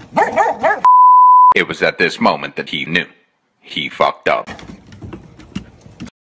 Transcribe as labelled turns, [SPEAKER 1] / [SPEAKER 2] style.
[SPEAKER 1] It was at this moment that he knew. He fucked up.